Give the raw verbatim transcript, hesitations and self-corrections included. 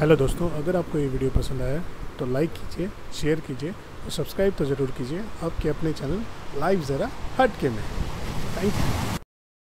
Hello दोस्तों, अगर आपको ये वीडियो पसंद आया तो लाइक कीजिए, शेयर कीजिए और सब्सक्राइब तो ज़रूर कीजिए आपके अपने चैनल लाइव ज़रा हटके में। Thank you.